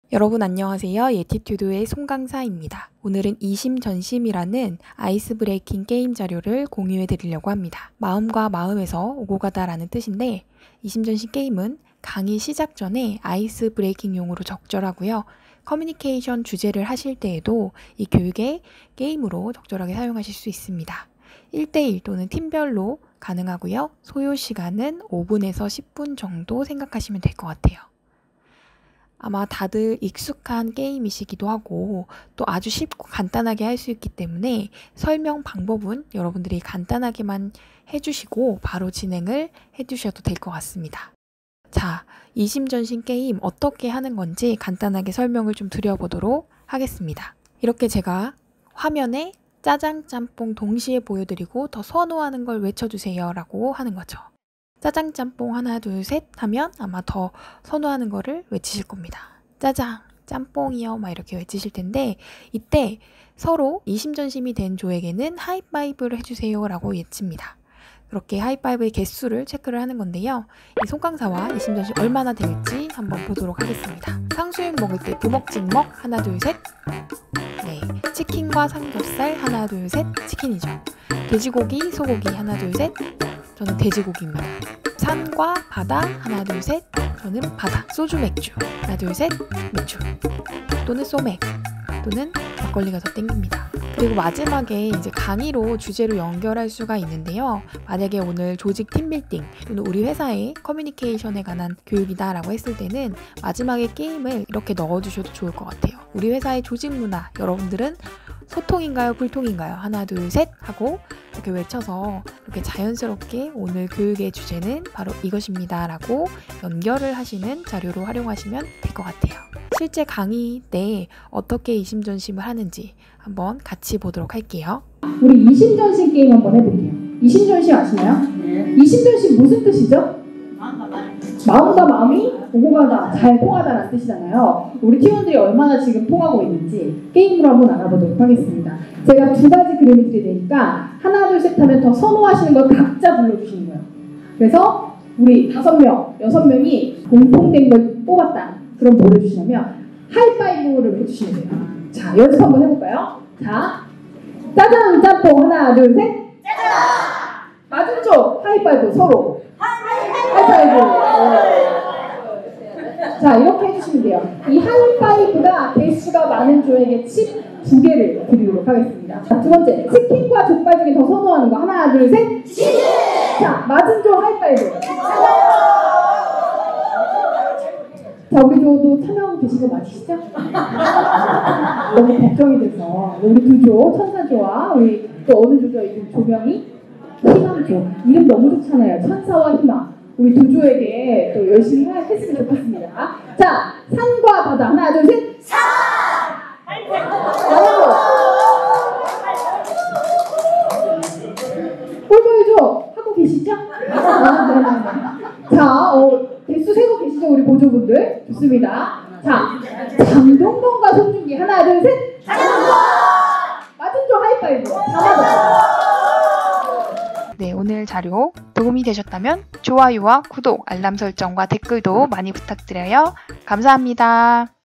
여러분 안녕하세요. 예티튜드의 송강사입니다. 오늘은 이심전심이라는 아이스 브레이킹 게임 자료를 공유해 드리려고 합니다. 마음과 마음에서 오고 가다라는 뜻인데 이심전심 게임은 강의 시작 전에 아이스 브레이킹용으로 적절하고요. 커뮤니케이션 주제를 하실 때에도 이 교육의 게임으로 적절하게 사용하실 수 있습니다. 1대1 또는 팀별로 가능하고요. 소요 시간은 5분에서 10분 정도 생각하시면 될 것 같아요. 아마 다들 익숙한 게임이시기도 하고 또 아주 쉽고 간단하게 할 수 있기 때문에 설명 방법은 여러분들이 간단하게만 해주시고 바로 진행을 해주셔도 될 것 같습니다. 자, 이심전심 게임 어떻게 하는 건지 간단하게 설명을 좀 드려보도록 하겠습니다. 이렇게 제가 화면에 짜장, 짬뽕 동시에 보여드리고 더 선호하는 걸 외쳐주세요 라고 하는 거죠. 짜장, 짬뽕 하나, 둘, 셋 하면 아마 더 선호하는 거를 외치실 겁니다. 짜장, 짬뽕이요 막 이렇게 외치실 텐데 이때 서로 이심전심이 된 조에게는 하이파이브를 해주세요 라고 외칩니다. 그렇게 하이파이브의 개수를 체크를 하는 건데요. 이 송강사와 이심전심 얼마나 될지 한번 보도록 하겠습니다. 탕수육 먹을 때 부먹찍먹 하나, 둘, 셋. 네, 치킨과 삼겹살 하나, 둘, 셋. 치킨이죠. 돼지고기, 소고기 하나, 둘, 셋. 저는 돼지고기입니다. 산과 바다 하나, 둘, 셋. 저는 바다. 소주, 맥주 하나, 둘, 셋. 맥주 또는 소맥 또는 막걸리가 더 땡깁니다. 그리고 마지막에 이제 강의로 주제로 연결할 수가 있는데요. 만약에 오늘 조직 팀빌딩 또는 우리 회사의 커뮤니케이션에 관한 교육이다라고 했을 때는 마지막에 게임을 이렇게 넣어주셔도 좋을 것 같아요. 우리 회사의 조직 문화, 여러분들은 소통인가요? 불통인가요? 하나, 둘, 셋 하고 이렇게 외쳐서 이렇게 자연스럽게 오늘 교육의 주제는 바로 이것입니다 라고 연결을 하시는 자료로 활용하시면 될 것 같아요. 실제 강의 때 어떻게 이심전심을 하는지 한번 같이 보도록 할게요. 우리 이심전심 게임 한번 해볼게요. 이심전심 아시나요? 네. 이심전심 무슨 뜻이죠? 마음과 마음이 오고 가다, 잘 통하다라는 뜻이잖아요. 우리 팀원들이 얼마나 지금 통하고 있는지 게임으로 한번 알아보도록 하겠습니다. 제가 두 가지 그림을 드릴 테니까 하나, 둘, 셋 하면 더 선호하시는 걸 각자 불러주시는 거예요. 그래서 우리 5명, 6명이 공통된 걸 뽑았다. 그럼 뭐 해주시냐면 하이파이브를 해주시면 돼요. 자, 연습 한번 해볼까요? 자, 짜장, 짬뽕 하나, 둘, 셋. 짜장! 맞은 쪽 하이파이브 서로. 하이파이브. 자, 이렇게 해주시면 돼요. 이 하이파이브가 개수가 많은 조에게 칩 2개를 드리도록 하겠습니다. 자, 두 번째, 치킨과 족발 중에 더 선호하는 거 하나, 둘, 셋. 치킨! 자, 맞은 쪽 하이파이브. 자, 우리 조도 참여하고 계신 거 맞으시죠? 너무 걱정이 돼서 우리 두 조, 천사조와 우리 또 어느 조죠? 이 조명이 희망조. 이름 너무 좋잖아요. 천사와 희망. 우리 두 조에게 또 열심히 했으면 좋겠습니다. 자, 산과 바다 하나, 둘, 셋. 산! 꼴보여줘 하고 계시죠? 자, 개수 세고 계시죠, 우리 보조분들? 좋습니다. 자, 장동건과 송중기 하나, 둘, 셋. 장동건! 맞은 쪽 하이파이브. 다 맞았어요. 네, 오늘 자료 도움이 되셨다면 좋아요와 구독, 알람 설정과 댓글도 많이 부탁드려요. 감사합니다.